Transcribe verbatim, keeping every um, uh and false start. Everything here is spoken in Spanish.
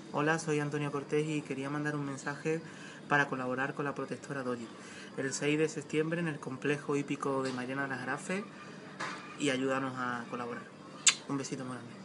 Hola, soy Antonio Cortés y quería mandar un mensaje para colaborar con la protectora Doji el seis de septiembre en el complejo hípico de Mairena de las Jarafes y ayudarnos a colaborar. Un besito muy grande.